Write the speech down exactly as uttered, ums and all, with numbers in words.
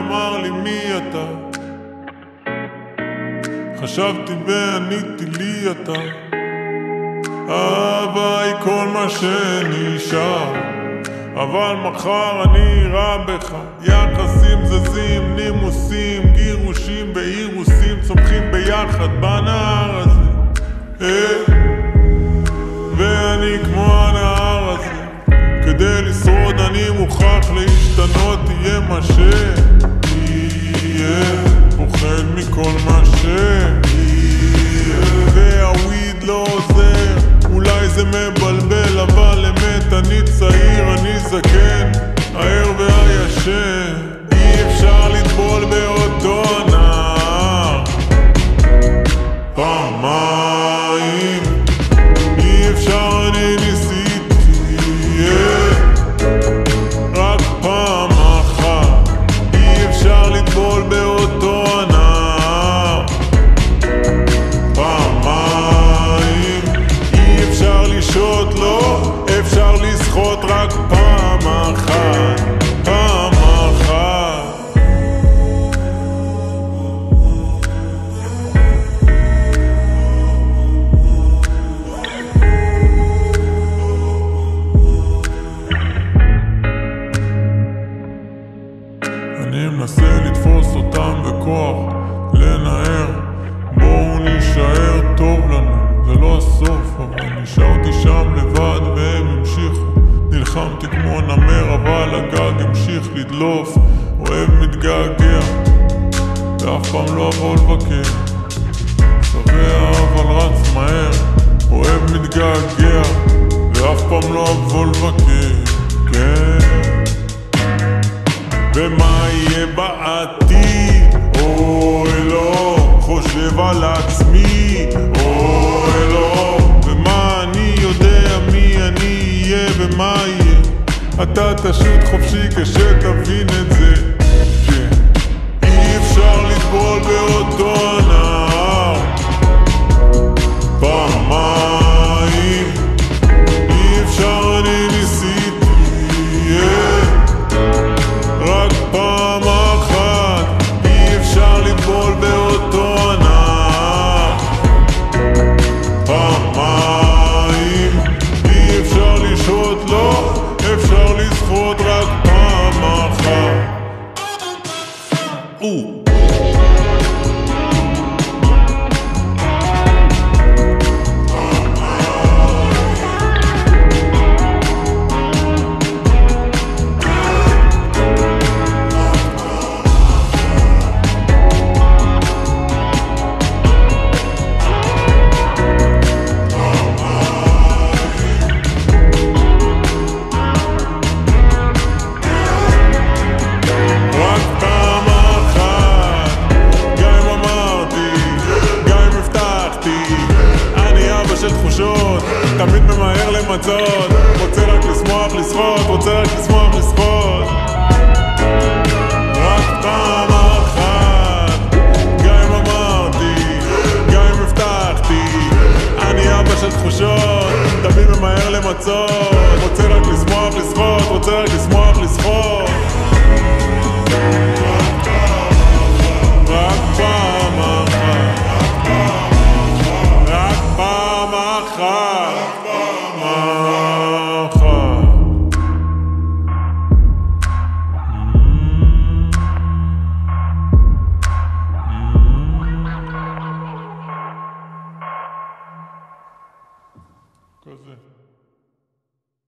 אמר לי מי אתה, חשבתי ועניתי לי אתה. אהבה היא כל מה שנשאר, אבל מחר אני רע בך. יחסים זזים, נימוסים, גירושים באירוסים, צומחים ביחד בנהר הזה. אה, ואני כמו הנהר הזה, כדי לשרוד אני מוכרח להשתנות. יהיה מה שיהיה, פוחד מכל מה שיהיה, והוויד לא עוזר, אולי זה מבלבל, אבל אמת אני צעיר, אני זקן, הער והישן. אי אפשר לטבול באותו נהר פעמיים, אי אפשר, אני ניסיתי רק פעם אחת. אי אפשר לטבול באותו נהר פעמיים, אי אפשר לשהות, לא אפשר לשחות רק פעם אחת, פעם אחת. אני מנסה לתפוס אותם בכוח, לנער, בואו נשאר, טוב לנו, זה לא הסוף. אבל נשארתי שם לבד והם המשיכו, נלחמתי כמו נמר אבל הגג המשיך לדלוף. אוהב מתגעגע ואף פעם לא אבוא לבקר, שבע אבל רץ מהר. אוהב מתגעגע ואף פעם לא אבוא לבקר, כן. ומה יהיה בעתיד? אוי לא, חושב על עצמי, אוי לא. ומה אני יודע מי אני אהיה ומה יהיה? אתה תשוט חופשי כשתבין את זה, כן. אי אפשר לטבול באותו נהר פעמיים, אי אפשר, אני ניסיתי רק פעם אחת. אי אפשר לטבול באותו נהר פעמיים, אי אפשר לשהות, לא אפשר לשחות רק פעם אחת. תמיד ממהר למצות,